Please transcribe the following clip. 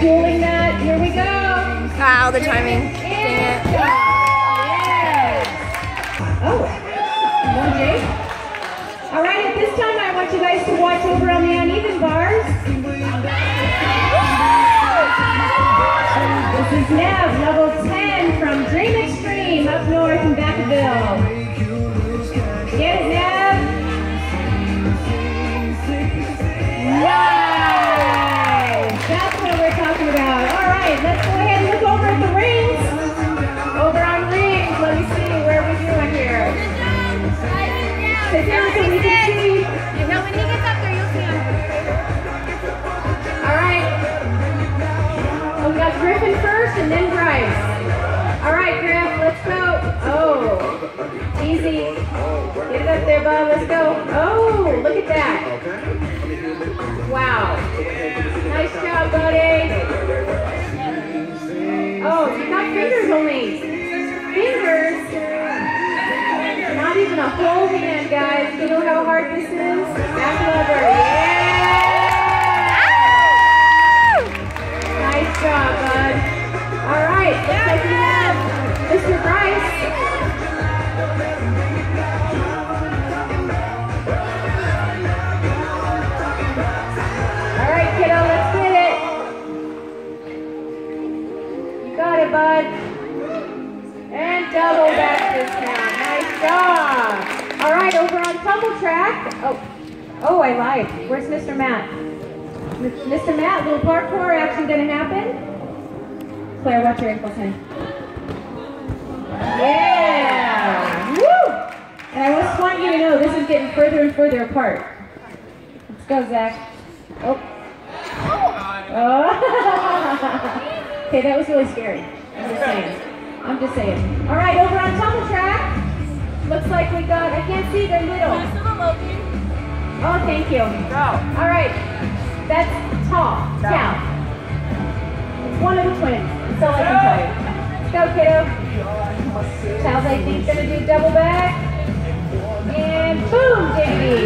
dueling that. Here we go. Wow, the timing. Dang it. Yes. Oh, one Jake. All right, at this time, I want you guys to watch over on the uneven bars. This is Nev, level 10 from Dream Extreme up north in Vacaville. Get it, Nev? Nice! That's what we're talking about. All right, let's go ahead and look over at the rings. Over on rings, let me see, where are we doing here? Sit down so we can see. No, when he gets up there, you'll see him. All right. So we got Griffin first and then Bryce. All right, Griff, let's go. Oh, easy. Get it up there, bud. Let's go. Oh, look at that. Wow. Nice job, buddy. Oh, you got fingers only. Fingers. Not even a whole hand, guys. You know how hard this is? Back lever. Yeah! Nice job, bud. All right, looks like we have Mr. Bryce. All right, kiddo, let's get it. You got it, bud. And double back this time. Nice job. All right, over on tumble track. Oh, I lied. Where's Mr. Matt? Mr. Matt, little parkour action gonna happen. Claire, watch your ankles, honey. Yeah! Woo! And I just want you to know this is getting further and further apart. Let's go, Zach. Oh. Oh. Okay, that was really scary. I'm just saying. All right, over on tumble track. Looks like we got, I can't see, they're little. Oh, thank you. All right, that's tall, Cal. It's one of the twins, that's all I can tell you. Let's go, kiddo. Cal's, I think, gonna do double back. And boom, Davey.